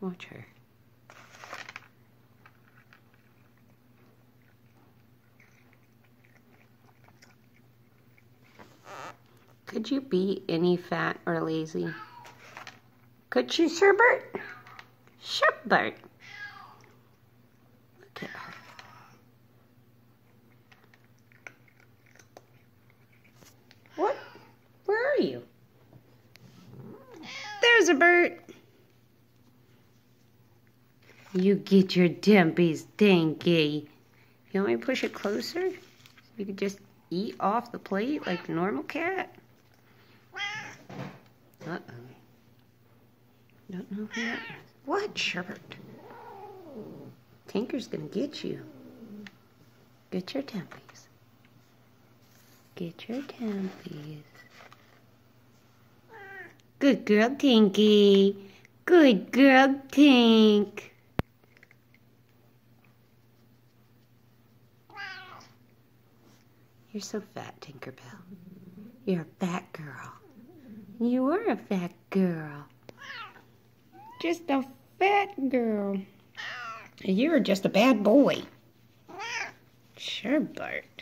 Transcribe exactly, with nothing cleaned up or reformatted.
Watch her. Could you be any fat or lazy? Could you, Sherbert? Sherbert. Look at her. What? Where are you? There's a bird. You get your dumpies, Tinky. You want me to push it closer? So you could just eat off the plate like a normal cat? Uh-oh. Don't know who that is. What, Sherbert? Tinker's gonna get you. Get your tempies. Get your tempies. Good girl, Tinky. Good girl, Tink. You're so fat, Tinkerbell. You're a fat girl. You are a fat girl. Just a fat girl. You're just a bad boy. Sure, Bart.